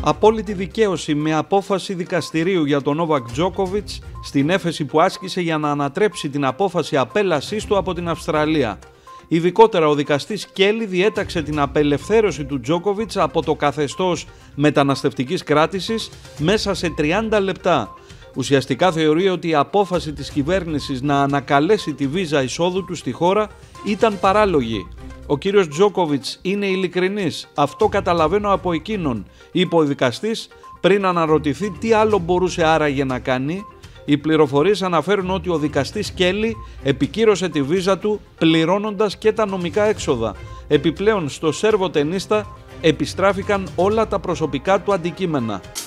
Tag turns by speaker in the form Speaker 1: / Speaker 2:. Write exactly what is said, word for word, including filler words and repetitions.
Speaker 1: Απόλυτη δικαίωση με απόφαση δικαστηρίου για τον Νόβακ Τζόκοβιτς στην έφεση που άσκησε για να ανατρέψει την απόφαση απέλασής του από την Αυστραλία. Ειδικότερα, ο δικαστής Κέλλη διέταξε την απελευθέρωση του Τζόκοβιτς από το καθεστώς μεταναστευτικής κράτησης μέσα σε τριάντα λεπτά. Ουσιαστικά θεωρεί ότι η απόφαση της κυβέρνησης να ανακαλέσει τη βίζα εισόδου του στη χώρα ήταν παράλογη. «Ο κύριος Τζόκοβιτς είναι ειλικρινής, αυτό καταλαβαίνω από εκείνον», είπε ο δικαστής πριν αναρωτηθεί τι άλλο μπορούσε άραγε να κάνει. Οι πληροφορίες αναφέρουν ότι ο δικαστής Κέλλη επικύρωσε τη βίζα του πληρώνοντας και τα νομικά έξοδα. Επιπλέον, στο Σέρβο τενίστα επιστράφηκαν όλα τα προσωπικά του αντικείμενα.